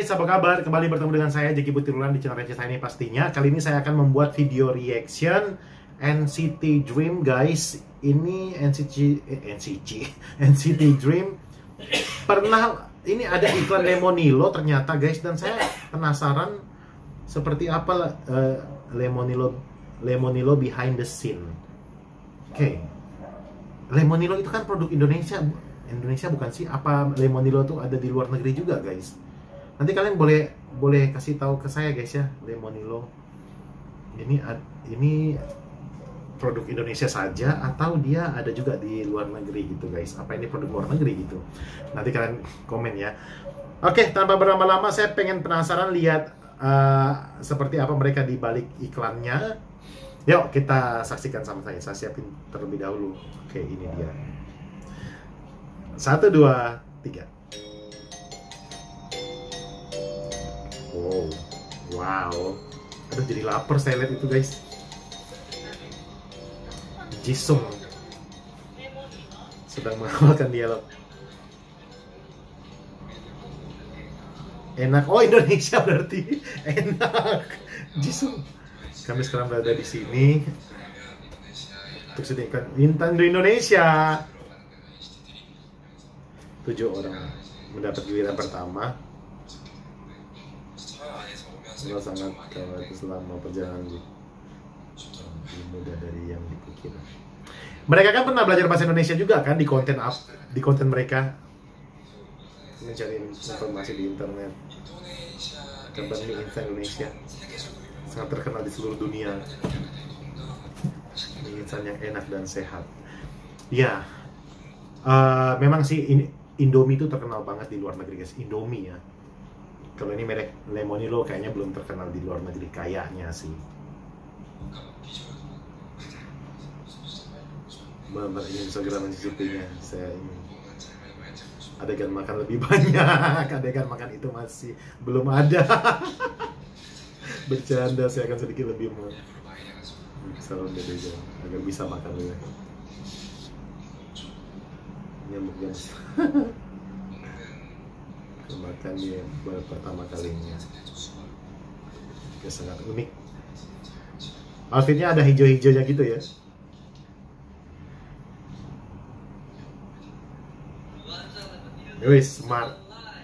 guys, apa kabar? Kembali bertemu dengan saya Jeki Butirulan di channel receh saya ini pastinya. Kali ini saya akan membuat video reaction NCT Dream guys. Ini NCT Dream. Pernah ini ada iklan Lemonilo ternyata guys, dan saya penasaran seperti apa Lemonilo behind the scene. Oke. Lemonilo itu kan produk Indonesia bukan sih? Apa Lemonilo tuh ada di luar negeri juga guys? Nanti kalian boleh kasih tahu ke saya guys ya, Lemonilo ini produk Indonesia saja atau dia ada juga di luar negeri gitu guys? Apa ini produk luar negeri gitu? Nanti kalian komen ya. Oke, tanpa berlama-lama saya pengen penasaran lihat seperti apa mereka di balik iklannya. Yuk kita saksikan sama saya. Saya siapin terlebih dahulu. Oke, ini dia. 1, 2, 3. Wow. Aduh, jadi lapar saya lihat itu guys. Jisung sedang menghafalkan dialog. Enak. Oh, Indonesia berarti. Enak. Jisung. Kami sekarang berada di sini untuk sedihkan Intan di Indonesia. 7 orang mendapat giliran pertama. Setelah sangat khawatir selama perjalanan lebih mudah dari yang dipikir. Mereka kan pernah belajar bahasa Indonesia juga kan di konten mereka, mencari informasi di internet. Kabar mie instan Indonesia sangat terkenal di seluruh dunia. Mie instan yang enak dan sehat. Ya, memang sih Indomie itu terkenal banget di luar negeri guys. Indomie ya. Kalau ini merek Lemonilo kayaknya belum terkenal di luar negeri kayaknya sih. Benar ini bisa segera mencicipinya. Saya ini adegan makan lebih banyak. Adegan makan itu masih belum ada. Bercanda, saya akan sedikit lebih salon beda agar bisa makan dulu. Nyamuk guys. Makan dia pertama kalinya. Ya, sangat unik. Outfitnya ada hijau-hijaunya gitu ya. Wih, smart.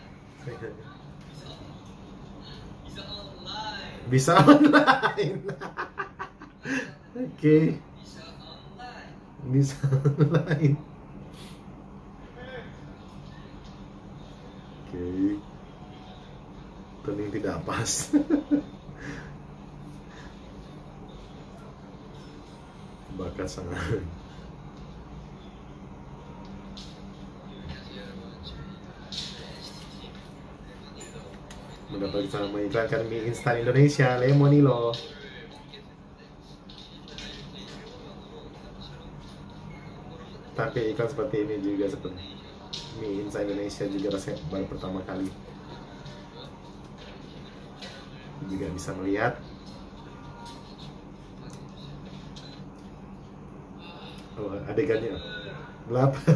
Bisa online. Oke. Bisa online. Oke. Turning tidak pas. Bakat sangat. Mendapat bisa mengiklankan mie instan Indonesia Lemonilo. Tapi iklan seperti ini juga seperti mie instan Indonesia juga rasanya baru pertama kali. Juga bisa melihat. Oh, adegannya lapar.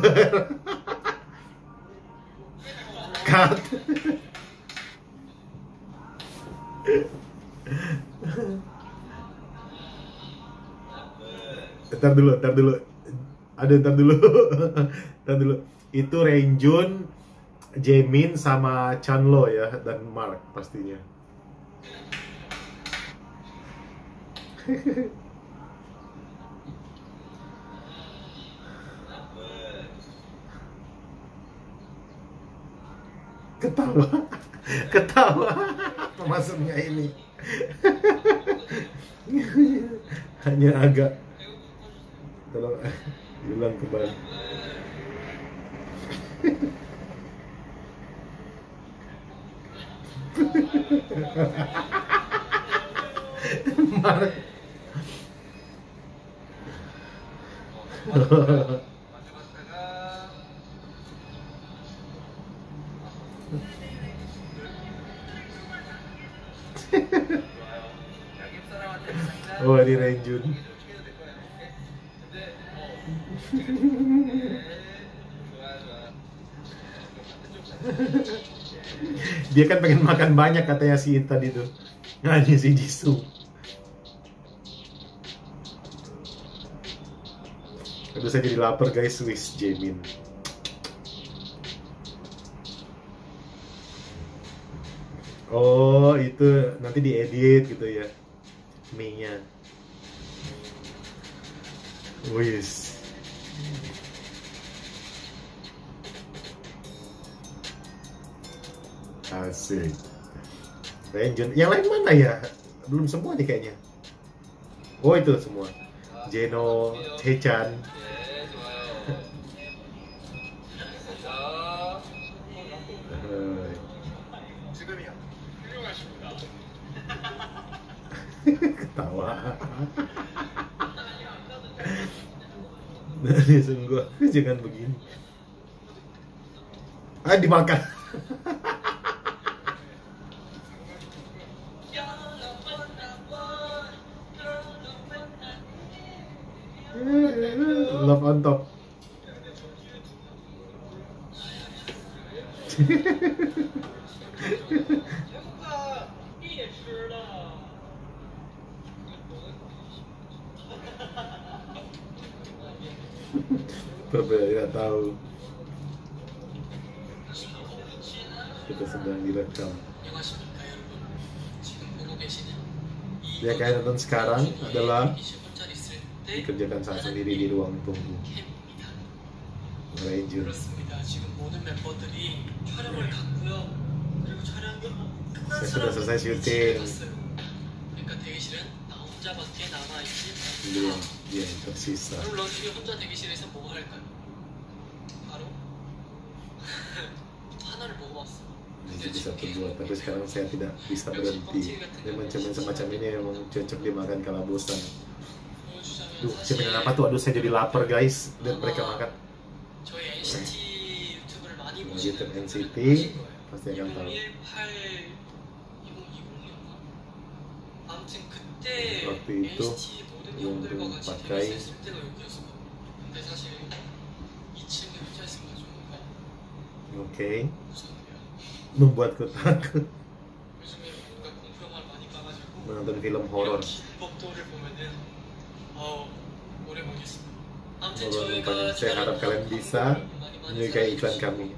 Cut. Ntar dulu. Ntar dulu. Itu Renjun, Jaemin sama Chanlo ya, dan Mark pastinya. Ketawa pemasuknya ini. Hanya agak tolong ulang kembali. Mark. Oh, ini Renjun. Dia kan pengen makan banyak katanya si Intan itu. Nah, ini si Jisung. Aduh, saya jadi lapar guys, Swiss Jamin. Oh, itu nanti diedit gitu ya, mie-nya. Wis. Asik. Renjun. Yang lain mana ya? Belum semua nih kayaknya. Oh, itu semua. Jeno, Hechan. Ketawa. Dari sungguh, jangan begini. Dimakan. Love on top. Berbeda, tidak tahu. Kita sedang direkam. Dia kayak nonton sekarang adalah dikerjakan saat sendiri di ruang tunggu. Ranger. Saya sudah selesai syuting. Belum, dia yang tersisa. Ini bisa berdua, tapi sekarang saya tidak bisa berhenti. Memang cemen semacam ini memang cocok dimakan kalau bosan. Duh, cemen apa tuh? Aduh, saya jadi lapar guys. Dan mereka makan. YouTube NCT pasti akan tahu. Waktu itu yang pakai membuatku takut menonton film horor. Saya harap kalian bisa menyukai iklan kami.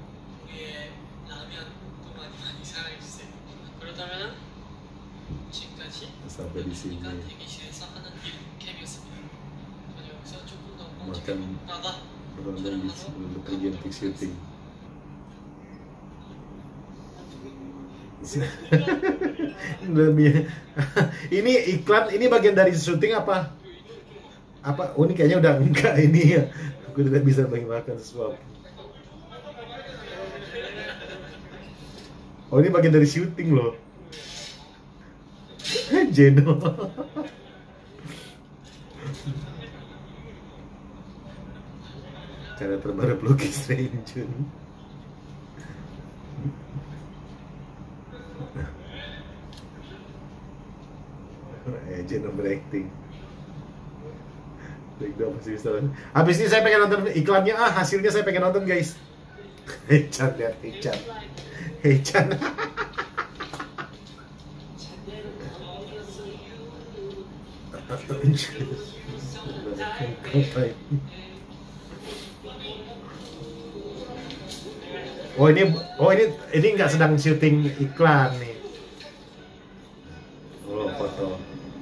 Sampai di sini makan berondong untuk pergi untuk syuting. Ini iklan, ini bagian dari syuting apa? Oh, ini kayaknya udah enggak ini ya. Aku tidak bisa bagi makan sesuatu. Oh, ini bagian dari syuting loh. Jeno. Cara terbaru pelukis Renjun. Jeno berakting. Habis ini saya pengen nonton iklannya. Hasilnya saya pengen nonton guys. Hechan, lihat Hechan. Hechan. ini nggak sedang syuting iklan nih. Oh, foto.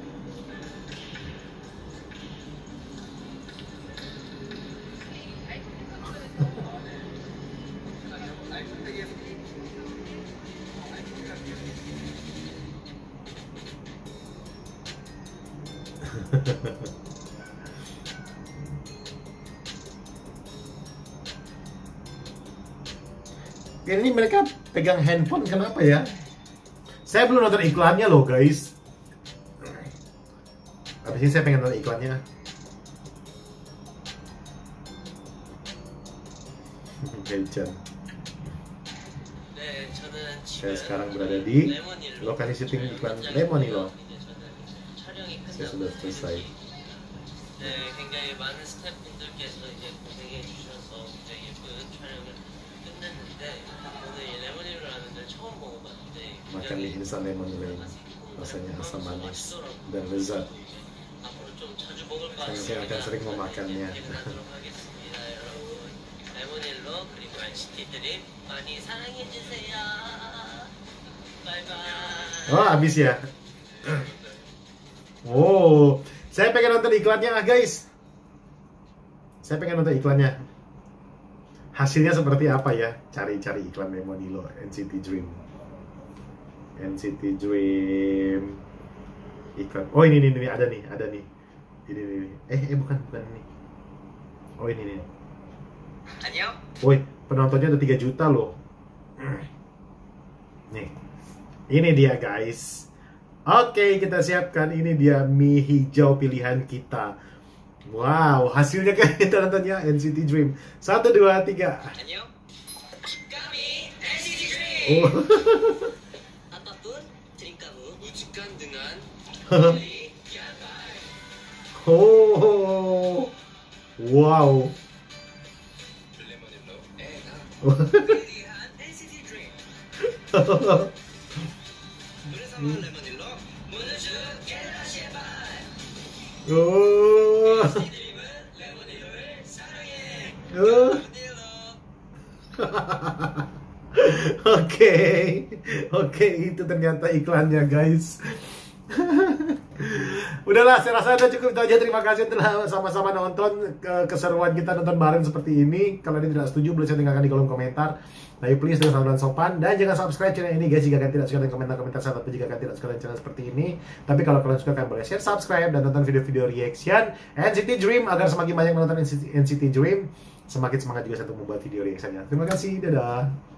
Ini mereka pegang handphone kenapa ya? Saya belum nonton iklannya loh guys. Habis ini saya pengen nonton iklannya. Hechan. Saya sekarang berada di lokasi syuting iklan Lemony loh. Saya sudah selesai. 굉장히 많은 스태프분들께서 이제 고생해 주셔서 굉장히 예쁜 촬영을 끝냈는데 오늘 이 레모니로라는 makan nih instant lemon lime. Rasanya asam manis dan lezat. Saya akan sering memakannya. Oh, habis ya. Oh, saya pengen nonton iklannya guys. Saya pengen nonton iklannya. Hasilnya seperti apa ya? Cari-cari iklan Lemonilo NCT Dream. NCT Dream iklan. Oh ini ada nih. Ini bukan ini. Oh ini nih. Woi, penontonnya ada 3 juta loh. Nih. Ini dia guys. Oke, kita siapkan. Ini dia mie hijau pilihan kita. Wow, hasilnya kan kita nontonnya NCT Dream. 1, 2, 3. Kami NCT Dream. Oh. Apapun dream kamu, wujudkan dengan pilih yang baik. Oh. Wow. Pilihan NCT Dream. Bersama Lemonilo menuju generasi hebat. Oh. NCT Dream, Lemonilo 사랑해. Oh. Lemonilo. Oke, itu ternyata iklannya guys. Udahlah, saya rasa udah cukup itu aja. Terima kasih telah sama-sama nonton keseruan kita nonton bareng seperti ini. Kalau ada tidak setuju, boleh saya tinggalkan di kolom komentar. Nah, please dengan saluran sopan dan jangan subscribe channel ini guys jika kalian tidak suka, dan komentar-komentar saya tapi jika kalian tidak suka dengan channel seperti ini. Tapi kalau kalian suka, kalian boleh share, subscribe dan tonton video-video reaction NCT Dream agar semakin banyak menonton NCT Dream, semakin semangat juga saya untuk membuat video reactionnya. Terima kasih, dadah.